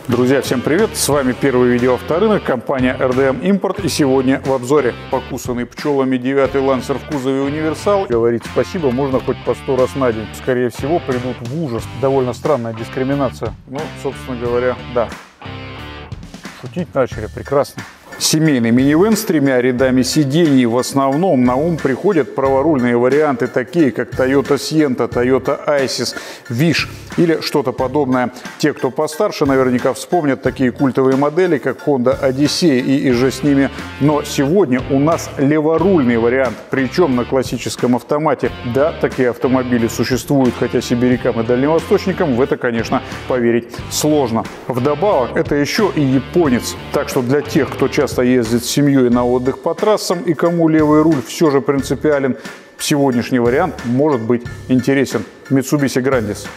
Друзья, всем привет! С вами первый видео авторынок, компания RDM Import, и сегодня в обзоре покусанный пчелами 9-й Lancer в кузове Универсал. Говорить спасибо можно хоть по 100 раз на день. Скорее всего, придут в ужас. Довольно странная дискриминация. Ну, собственно говоря, да. Шутить начали, прекрасно. Семейный минивэн с 3 рядами сидений. В основном на ум приходят праворульные варианты, такие как Toyota Sienna, Toyota Isis, Wish или что-то подобное. Те, кто постарше, наверняка вспомнят такие культовые модели, как Honda Odyssey и же с ними. Но сегодня у нас леворульный вариант, причем на классическом автомате. Да, такие автомобили существуют, хотя сибирякам и дальневосточникам в это, конечно, поверить сложно. Вдобавок, это еще и японец. Так что для тех, кто часто ездит с семьей на отдых по трассам и кому левый руль все же принципиален, сегодняшний вариант может быть интересен. Mitsubishi Grandis.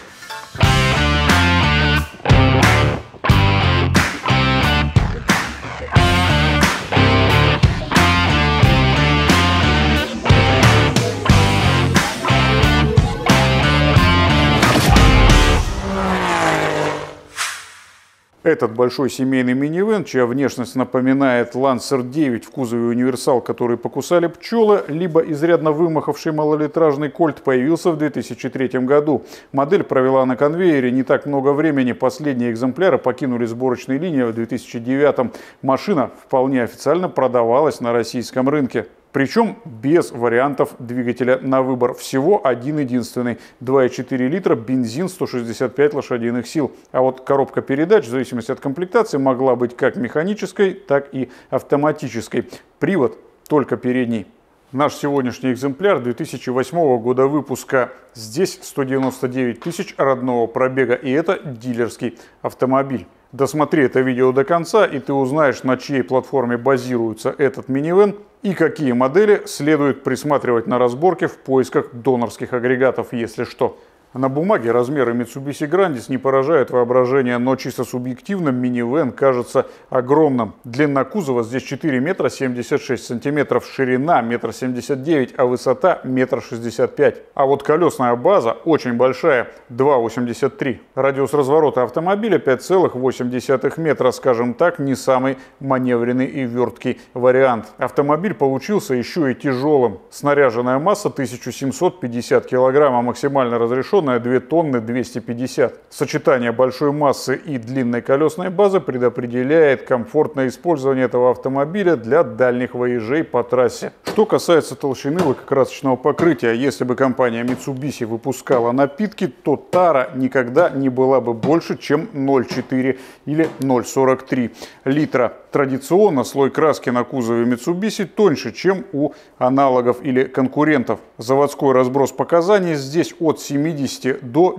Этот большой семейный минивэн, чья внешность напоминает Lancer 9 в кузове Универсал, который покусали пчелы, либо изрядно вымахавший малолитражный Colt, появился в 2003 году. Модель провела на конвейере не так много времени. Последние экземпляры покинули сборочные линии в 2009. Машина вполне официально продавалась на российском рынке. Причем без вариантов двигателя на выбор. Всего один единственный. 2,4 литра, бензин, 165 лошадиных сил. А вот коробка передач, в зависимости от комплектации, могла быть как механической, так и автоматической. Привод только передний. Наш сегодняшний экземпляр 2008 года выпуска. Здесь 199 тысяч родного пробега. И это дилерский автомобиль. Досмотри это видео до конца, и ты узнаешь, на чьей платформе базируется этот минивэн и какие модели следует присматривать на разборке в поисках донорских агрегатов, если что. На бумаге размеры Mitsubishi Grandis не поражают воображение, но чисто субъективно минивэн кажется огромным. Длина кузова здесь 4 метра 76 сантиметров, ширина 1,79 м, а высота 1,65 м. А вот колесная база очень большая, 2,83 м. Радиус разворота автомобиля 5,8 метра, скажем так, не самый маневренный и верткий вариант. Автомобиль получился еще и тяжелым. Снаряженная масса 1750 килограмм, а максимально разрешенная 2 тонны 250. Сочетание большой массы и длинной колесной базы предопределяет комфортное использование этого автомобиля для дальних выезжей по трассе. Что касается толщины лакокрасочного покрытия, если бы компания Mitsubishi выпускала напитки, то тара никогда не была бы больше, чем 0,4 или 0,43 литра. Традиционно слой краски на кузове Mitsubishi тоньше, чем у аналогов или конкурентов. Заводской разброс показаний здесь от 70 до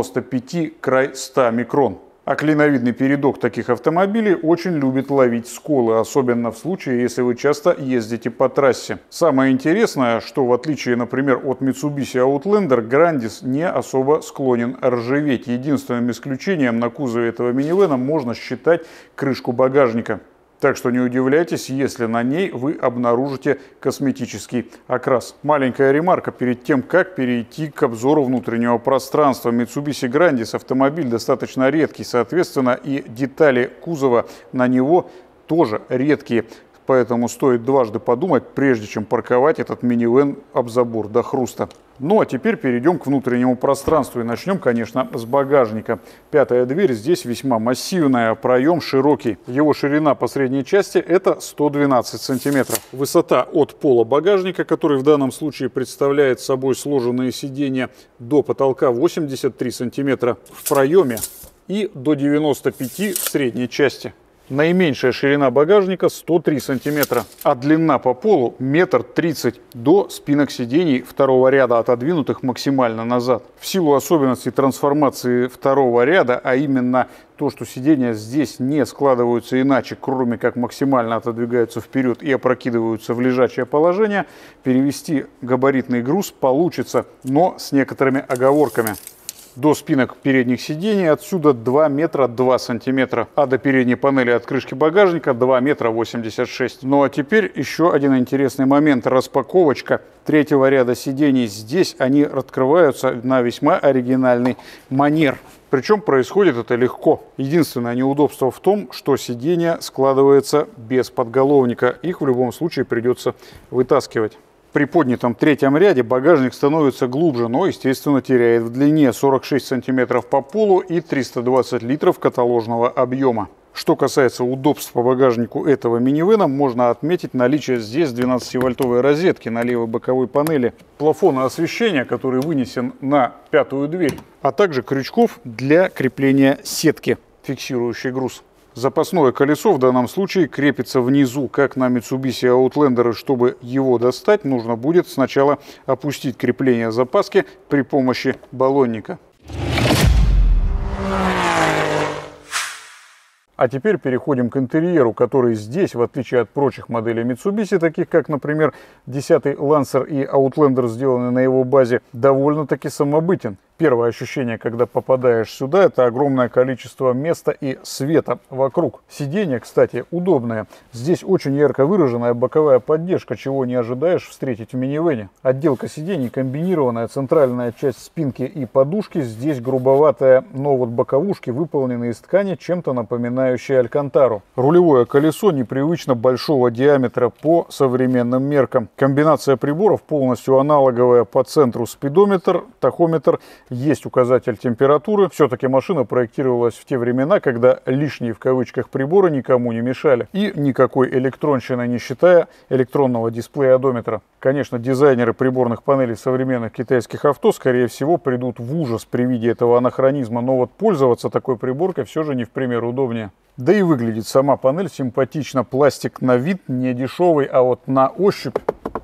95 край 100 микрон. А клиновидный передок таких автомобилей очень любит ловить сколы, особенно в случае, если вы часто ездите по трассе. Самое интересное, что в отличие, например, от Mitsubishi Outlander, Grandis не особо склонен ржаветь. Единственным исключением на кузове этого минивэна можно считать крышку багажника. Так что не удивляйтесь, если на ней вы обнаружите косметический окрас. Маленькая ремарка перед тем, как перейти к обзору внутреннего пространства. Mitsubishi Grandis автомобиль достаточно редкий, соответственно, и детали кузова на него тоже редкие. Поэтому стоит дважды подумать, прежде чем парковать этот минивэн об забор до хруста. Ну а теперь перейдем к внутреннему пространству и начнем, конечно, с багажника. Пятая дверь здесь весьма массивная, проем широкий. Его ширина по средней части это 112 сантиметров. Высота от пола багажника, который в данном случае представляет собой сложенные сиденья, до потолка 83 сантиметра в проеме и до 95 в средней части. Наименьшая ширина багажника 103 сантиметра, а длина по полу 1,30 м до спинок сидений второго ряда, отодвинутых максимально назад. В силу особенностей трансформации второго ряда, а именно то, что сиденья здесь не складываются иначе, кроме как максимально отодвигаются вперед и опрокидываются в лежачее положение, перевести габаритный груз получится, но с некоторыми оговорками. До спинок передних сидений отсюда 2 метра 2 сантиметра, а до передней панели от крышки багажника 2 метра 86. Ну а теперь еще один интересный момент. Распаковочка третьего ряда сидений. Здесь они открываются на весьма оригинальный манер. Причем происходит это легко. Единственное неудобство в том, что сиденье складывается без подголовника. Их в любом случае придется вытаскивать. При поднятом третьем ряде багажник становится глубже, но, естественно, теряет в длине 46 сантиметров по полу и 320 литров каталожного объема. Что касается удобств по багажнику этого минивэна, можно отметить наличие здесь 12-вольтовой розетки на левой боковой панели, плафона освещения, который вынесен на пятую дверь, а также крючков для крепления сетки, фиксирующей груз. Запасное колесо в данном случае крепится внизу, как на Mitsubishi Outlander, и чтобы его достать, нужно будет сначала опустить крепление запаски при помощи баллонника. А теперь переходим к интерьеру, который здесь, в отличие от прочих моделей Mitsubishi, таких как, например, 10-й Lancer и Outlander, сделанный на его базе, довольно-таки самобытен. Первое ощущение, когда попадаешь сюда, это огромное количество места и света вокруг. Сиденье, кстати, удобное. Здесь очень ярко выраженная боковая поддержка, чего не ожидаешь встретить в минивэне. Отделка сидений комбинированная, центральная часть спинки и подушки здесь грубоватая, но вот боковушки выполнены из ткани, чем-то напоминающей алькантару. Рулевое колесо непривычно большого диаметра по современным меркам. Комбинация приборов полностью аналоговая: по центру спидометр, тахометр, есть указатель температуры. Все-таки машина проектировалась в те времена, когда лишние в кавычках приборы никому не мешали. И никакой электронщины, не считая электронного дисплея-одометра. Конечно, дизайнеры приборных панелей современных китайских авто, скорее всего, придут в ужас при виде этого анахронизма, но вот пользоваться такой приборкой все же не в пример удобнее. Да и выглядит сама панель симпатично. Пластик на вид не дешевый, а вот на ощупь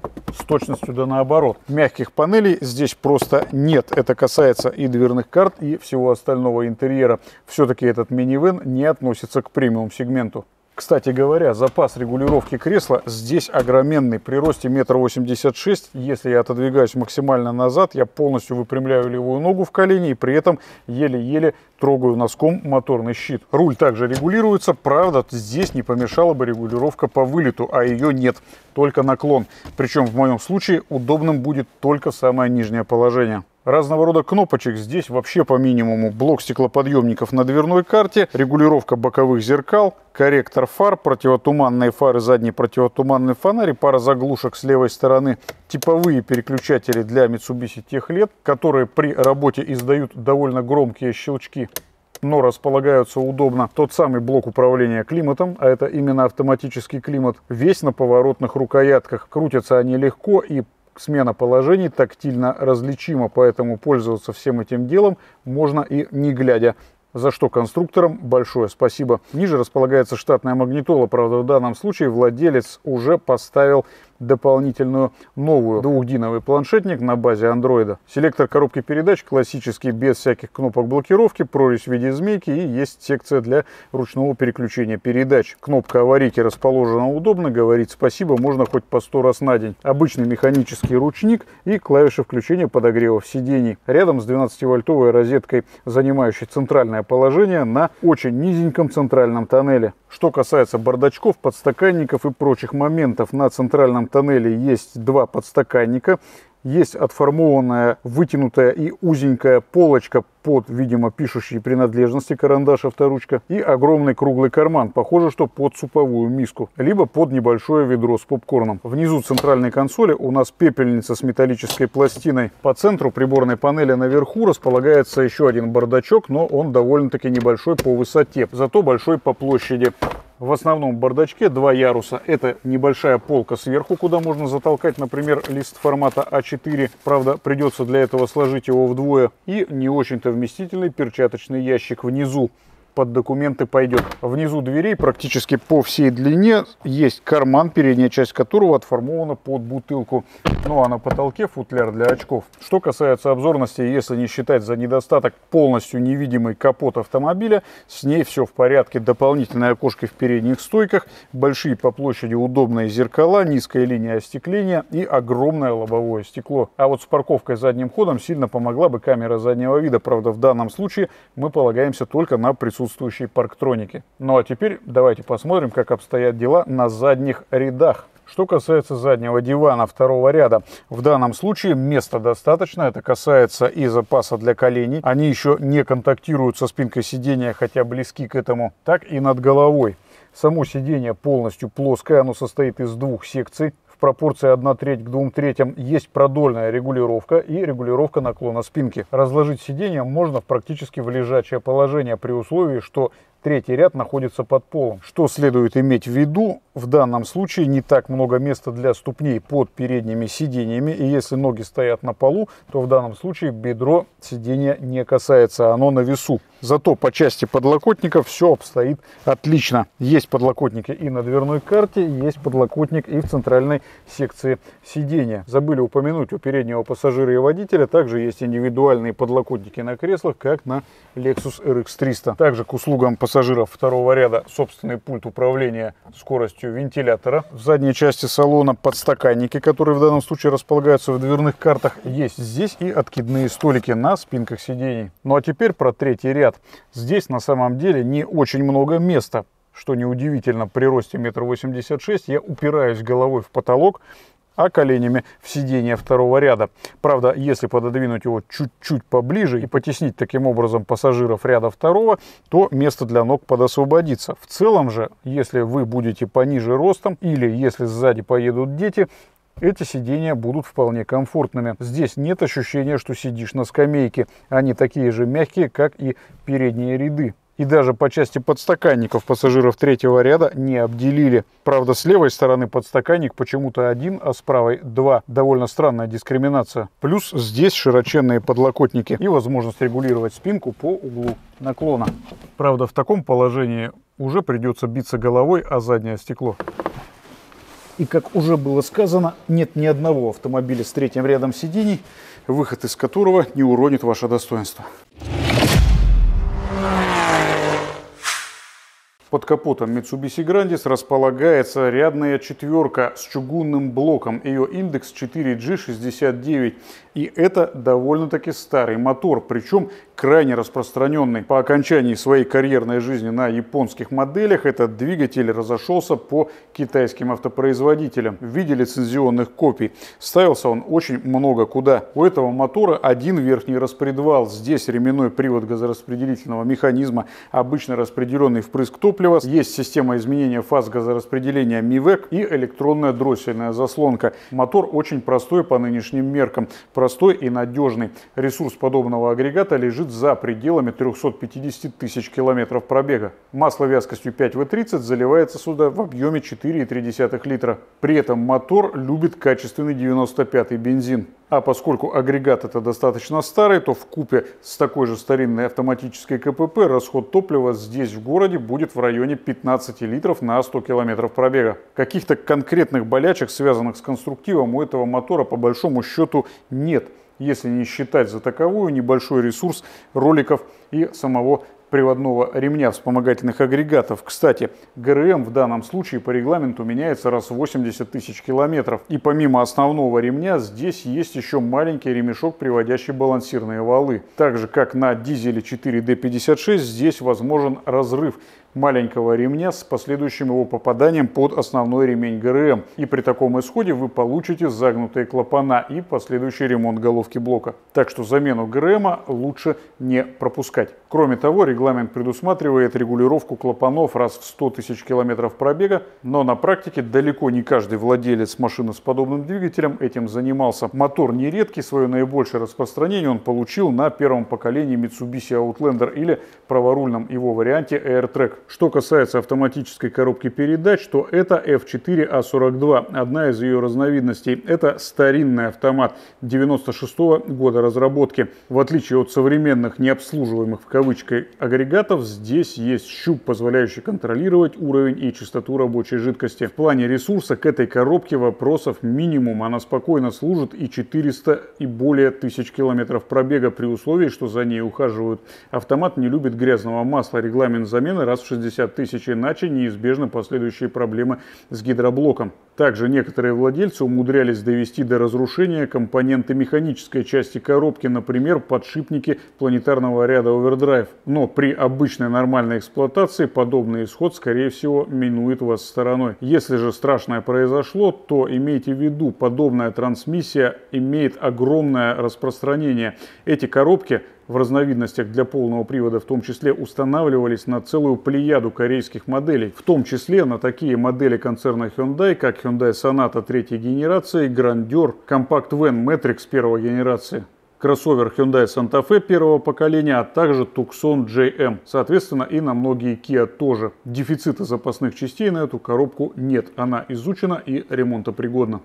с точностью да наоборот. Мягких панелей здесь просто нет. Это касается и дверных карт, и всего остального интерьера. Все-таки этот минивэн не относится к премиум сегменту. Кстати говоря, запас регулировки кресла здесь огроменный. При росте 1,86 м, если я отодвигаюсь максимально назад, я полностью выпрямляю левую ногу в колени и при этом еле-еле трогаю носком моторный щит. Руль также регулируется, правда, здесь не помешала бы регулировка по вылету, а ее нет, только наклон. Причем в моем случае удобным будет только самое нижнее положение. Разного рода кнопочек здесь вообще по минимуму. Блок стеклоподъемников на дверной карте, регулировка боковых зеркал, корректор фар, противотуманные фары, задний противотуманный фонарь и пара заглушек с левой стороны. Типовые переключатели для Mitsubishi тех лет, которые при работе издают довольно громкие щелчки, но располагаются удобно. Тот самый блок управления климатом, а это именно автоматический климат, весь на поворотных рукоятках. Крутятся они легко и смена положений тактильно различима, поэтому пользоваться всем этим делом можно и не глядя. За что конструкторам большое спасибо. Ниже располагается штатная магнитола, правда в данном случае владелец уже поставил дополнительную новую двухдиновый планшетник на базе андроида. Селектор коробки передач классический, без всяких кнопок блокировки, прорезь в виде змейки и есть секция для ручного переключения передач. Кнопка аварийки расположена удобно, говорить спасибо можно хоть по 100 раз на день. Обычный механический ручник и клавиши включения подогревов сидений. Рядом с 12-вольтовой розеткой, занимающей центральное положение на очень низеньком центральном тоннеле. Что касается бардачков, подстаканников и прочих моментов, на центральном тоннеле есть два подстаканника, есть отформованная, вытянутая и узенькая полочка под, видимо, пишущие принадлежности, карандаш, авторучка, и огромный круглый карман, похоже, что под суповую миску, либо под небольшое ведро с попкорном. Внизу центральной консоли у нас пепельница с металлической пластиной. По центру приборной панели наверху располагается еще один бардачок, но он довольно-таки небольшой по высоте, зато большой по площади. В основном бардачке два яруса. Это небольшая полка сверху, куда можно затолкать, например, лист формата А4. Правда, придется для этого сложить его вдвое. И не очень-то вместительный перчаточный ящик внизу. Под документы пойдет. Внизу дверей практически по всей длине есть карман, передняя часть которого отформована под бутылку. Ну а на потолке футляр для очков. Что касается обзорности, если не считать за недостаток полностью невидимый капот автомобиля, с ней все в порядке. Дополнительное окошко в передних стойках, большие по площади удобные зеркала, низкая линия остекления и огромное лобовое стекло. А вот с парковкой задним ходом сильно помогла бы камера заднего вида. Правда, в данном случае мы полагаемся только на присутствие присутствующей парктронике. Ну а теперь давайте посмотрим, как обстоят дела на задних рядах. Что касается заднего дивана второго ряда, в данном случае места достаточно. Это касается и запаса для коленей. Они еще не контактируют со спинкой сидения, хотя близки к этому, так и над головой. Само сиденье полностью плоское, оно состоит из двух секций. В пропорции 1/3 к 2/3 есть продольная регулировка и регулировка наклона спинки. Разложить сиденье можно практически в лежачее положение при условии, что третий ряд находится под полом. Что следует иметь в виду? В данном случае не так много места для ступней под передними сиденьями. И если ноги стоят на полу, то в данном случае бедро сиденья не касается, оно на весу. Зато по части подлокотников все обстоит отлично. Есть подлокотники и на дверной карте, есть подлокотник и в центральной секции сидения. Забыли упомянуть, у переднего пассажира и водителя также есть индивидуальные подлокотники на креслах, как на Lexus RX 300. Также к услугам пассажиров второго ряда собственный пульт управления скоростью вентилятора. В задней части салона подстаканники, которые в данном случае располагаются в дверных картах, есть здесь и откидные столики на спинках сидений. Ну а теперь про третий ряд. Здесь на самом деле не очень много места, что неудивительно, при росте 1,86 м я упираюсь головой в потолок, а коленями в сиденье второго ряда. Правда, если пододвинуть его чуть-чуть поближе и потеснить таким образом пассажиров ряда второго, то место для ног подосвободится. В целом же, если вы будете пониже ростом или если сзади поедут дети, эти сиденья будут вполне комфортными. Здесь нет ощущения, что сидишь на скамейке. Они такие же мягкие, как и передние ряды. И даже по части подстаканников пассажиров третьего ряда не обделили. Правда, с левой стороны подстаканник почему-то один, а с правой два. Довольно странная дискриминация. Плюс здесь широченные подлокотники и возможность регулировать спинку по углу наклона. Правда, в таком положении уже придется биться головой о заднее стекло. И как уже было сказано, нет ни одного автомобиля с третьим рядом сидений, выход из которого не уронит ваше достоинство. Под капотом Mitsubishi Grandis располагается рядная четверка с чугунным блоком. Ее индекс 4G69. И это довольно-таки старый мотор, причем крайне распространенный. По окончании своей карьерной жизни на японских моделях этот двигатель разошелся по китайским автопроизводителям в виде лицензионных копий. Ставился он очень много куда. У этого мотора один верхний распредвал. Здесь ременной привод газораспределительного механизма, обычно распределенный впрыск топлива. Есть система изменения фаз газораспределения MIVEC и электронная дроссельная заслонка. Мотор очень простой по нынешним меркам. Простой и надежный. Ресурс подобного агрегата лежит за пределами 350 тысяч километров пробега. Масло вязкостью 5В30 заливается сюда в объеме 4,3 литра. При этом мотор любит качественный 95-й бензин. А поскольку агрегат это достаточно старый, то вкупе с такой же старинной автоматической КПП расход топлива здесь в городе будет в районе 15 литров на 100 километров пробега. Каких-то конкретных болячек, связанных с конструктивом, у этого мотора по большому счету нет, если не считать за таковую небольшой ресурс роликов и самого приводного ремня вспомогательных агрегатов. Кстати, ГРМ в данном случае по регламенту меняется раз в 80 тысяч километров. И помимо основного ремня здесь есть еще маленький ремешок, приводящий балансирные валы. Так же как на дизеле 4D56 здесь возможен разрыв маленького ремня с последующим его попаданием под основной ремень ГРМ. И при таком исходе вы получите загнутые клапана и последующий ремонт головки блока. Так что замену ГРМа лучше не пропускать. Кроме того, регламент предусматривает регулировку клапанов раз в 100 тысяч километров пробега, но на практике далеко не каждый владелец машины с подобным двигателем этим занимался. Мотор не редкий, свое наибольшее распространение он получил на первом поколении Mitsubishi Outlander или праворульном его варианте AirTrack. Что касается автоматической коробки передач, то это F4A42, одна из ее разновидностей. Это старинный автомат 96-го года разработки. В отличие от современных необслуживаемых в кавычках агрегатов, здесь есть щуп, позволяющий контролировать уровень и частоту рабочей жидкости. В плане ресурса к этой коробке вопросов минимум. Она спокойно служит и 400 и более тысяч километров пробега при условии, что за ней ухаживают. Автомат не любит грязного масла. Регламент замены раз в 60 тысяч, иначе неизбежны последующие проблемы с гидроблоком. Также некоторые владельцы умудрялись довести до разрушения компоненты механической части коробки, например, подшипники планетарного ряда Overdrive. Но при обычной нормальной эксплуатации подобный исход, скорее всего, минует вас стороной. Если же страшное произошло, то имейте в виду, подобная трансмиссия имеет огромное распространение. Эти коробки в разновидностях для полного привода в том числе устанавливались на целую плеяду корейских моделей, в том числе на такие модели концерна Hyundai, как Hyundai Sonata 3-й генерации, Grandeur, Compact Van Matrix 1-й генерации, кроссовер Hyundai Santa Fe 1-го поколения, а также Tucson JM. Соответственно, и на многие Kia тоже. Дефицита запасных частей на эту коробку нет. Она изучена и ремонтопригодна.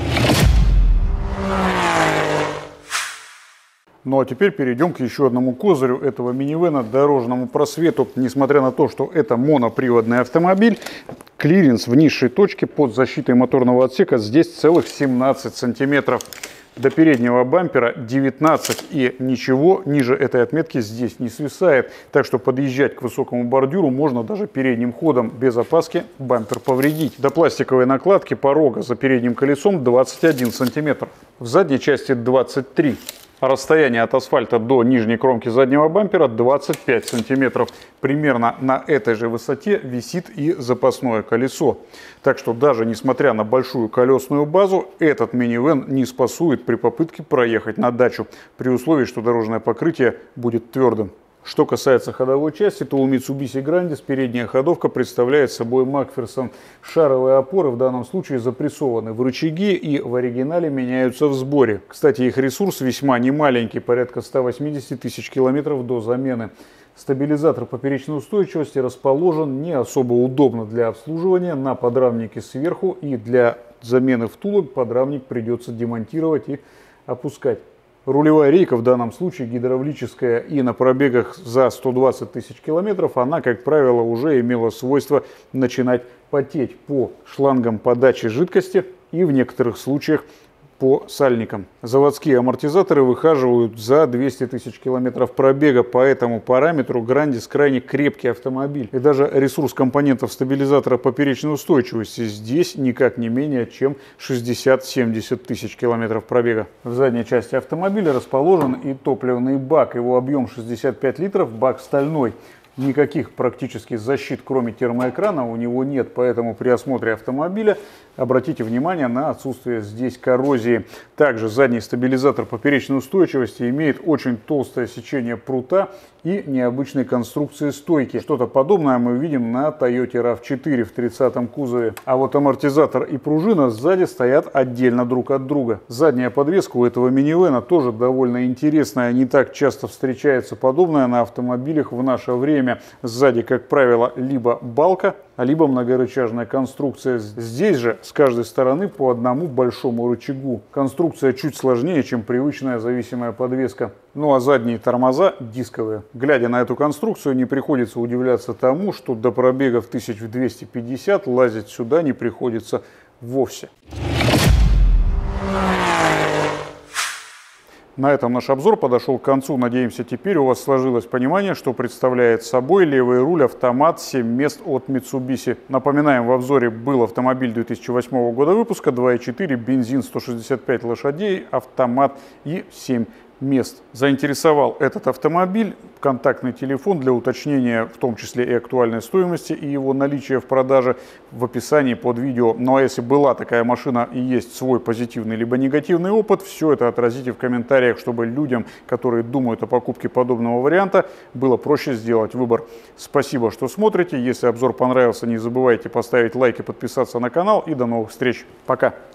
Ну а теперь перейдем к еще одному козырю этого минивэна, дорожному просвету. Несмотря на то, что это моноприводный автомобиль, клиренс в низшей точке под защитой моторного отсека здесь целых 17 сантиметров. До переднего бампера 19, и ничего ниже этой отметки здесь не свисает. Так что подъезжать к высокому бордюру можно даже передним ходом, без опаски бампер повредить. До пластиковой накладки порога за передним колесом 21 сантиметр. В задней части 23. Расстояние от асфальта до нижней кромки заднего бампера 25 сантиметров. Примерно на этой же высоте висит и запасное колесо. Так что даже несмотря на большую колесную базу, этот минивэн не спасует при попытке проехать на дачу, при условии, что дорожное покрытие будет твердым. Что касается ходовой части, то у Mitsubishi Grandis передняя ходовка представляет собой Макферсон. Шаровые опоры в данном случае запрессованы в рычаги и в оригинале меняются в сборе. Кстати, их ресурс весьма немаленький, порядка 180 тысяч километров до замены. Стабилизатор поперечной устойчивости расположен не особо удобно для обслуживания на подрамнике сверху, и для замены втулок подрамник придется демонтировать и опускать. Рулевая рейка в данном случае гидравлическая, и на пробегах за 120 тысяч километров она, как правило, уже имела свойство начинать потеть по шлангам подачи жидкости и в некоторых случаях по сальникам. Заводские амортизаторы выхаживают за 200 тысяч километров пробега, по этому параметру Grandis крайне крепкий автомобиль. И даже ресурс компонентов стабилизатора поперечной устойчивости здесь никак не менее чем 60-70 тысяч километров пробега. В задней части автомобиля расположен и топливный бак. Его объем 65 литров, бак стальной. Никаких практически защит, кроме термоэкрана, у него нет, поэтому при осмотре автомобиля обратите внимание на отсутствие здесь коррозии. Также задний стабилизатор поперечной устойчивости имеет очень толстое сечение прута и необычной конструкции стойки. Что-то подобное мы видим на Toyota RAV4 в 30-м кузове. А вот амортизатор и пружина сзади стоят отдельно друг от друга. Задняя подвеска у этого минивэна тоже довольно интересная. Не так часто встречается подобное на автомобилях в наше время. Сзади, как правило, либо балка, либо многорычажная конструкция. Здесь же с каждой стороны по одному большому рычагу. Конструкция чуть сложнее, чем привычная зависимая подвеска. Ну а задние тормоза дисковые. Глядя на эту конструкцию, не приходится удивляться тому, что до пробегов 1250 лазить сюда не приходится вовсе. На этом наш обзор подошел к концу. Надеемся, теперь у вас сложилось понимание, что представляет собой левый руль автомат 7 мест от Mitsubishi. Напоминаем, в обзоре был автомобиль 2008 года выпуска, 2.4, бензин, 165 лошадей, автомат и 7 мест. Заинтересовал этот автомобиль? Контактный телефон для уточнения, в том числе и актуальной стоимости и его наличия в продаже, в описании под видео. Ну а если была такая машина и есть свой позитивный либо негативный опыт, все это отразите в комментариях, чтобы людям, которые думают о покупке подобного варианта, было проще сделать выбор. Спасибо, что смотрите. Если обзор понравился, не забывайте поставить лайк и подписаться на канал. И до новых встреч. Пока!